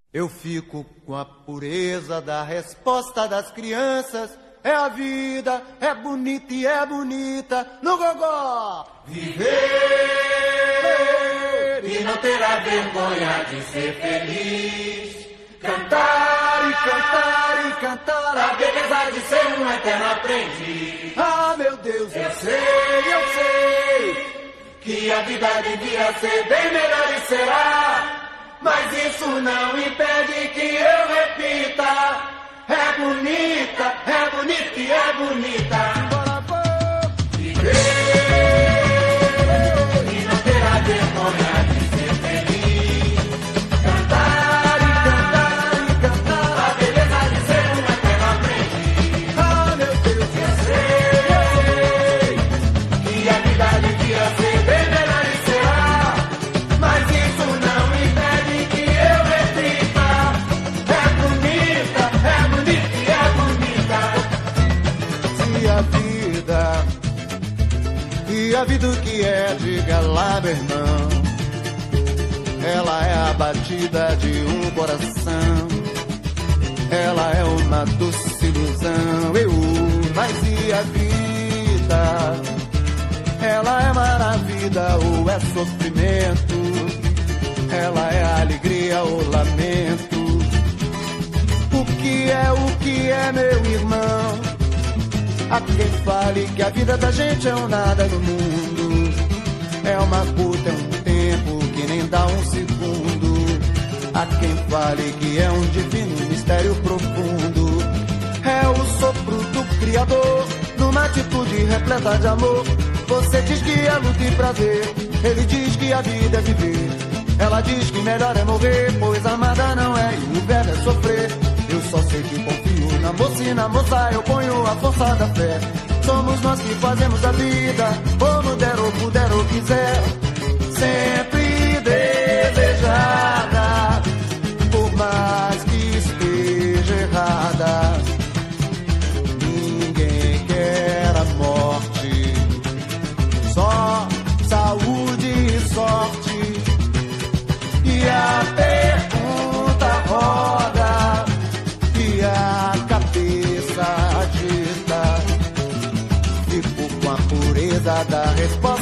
Eu fico com a pureza da resposta das crianças. É a vida, é bonita e é bonita no gogó. Viver e não terá vergonha de ser feliz. Cantar e cantar e cantar a beleza de ser um eterno aprendiz. Ah, meu Deus, eu sei que a vida devia ser bem melhor e será. Mas isso não impede que eu repita. É bonita e é bonita. Viver e não terá vergonha de ser feliz. Cantar e cantar e cantar a beleza de ser um eterno aprendiz. Ah, meu Deus, eu sei que a vida devia ser bem melhor e será. Mas isso não impede que eu repita. É bonita e é bonita. E a vida o que é, diga lá, meu irmão. Ela é a batida de um coração. Ela é uma doce ilusão. Mas e a vida? Ela é maravilha ou é sofrimento? Ela é alegria ou lamento? O que é, meu irmão? Há quem fale que a vida da gente é um nada no mundo. É uma puta, é um tempo que nem dá um segundo. Há quem fale que é um divino mistério profundo. É o sopro do Criador, numa atitude repleta de amor. Você diz que é luta e prazer, ele diz que a vida é viver. Ela diz que melhor é morrer, pois amada não é e o verbo é sofrer. Eu só sei que confio na moça e na moça eu ponho a força da fé. Somos nós que fazemos a vida, como der ou puder ou quiser. Sempre desejada, por mais que esteja errada. Ninguém quer a morte, só saúde e sorte. E a pergunta roda e a cabeça agita. Fico com a pureza da resposta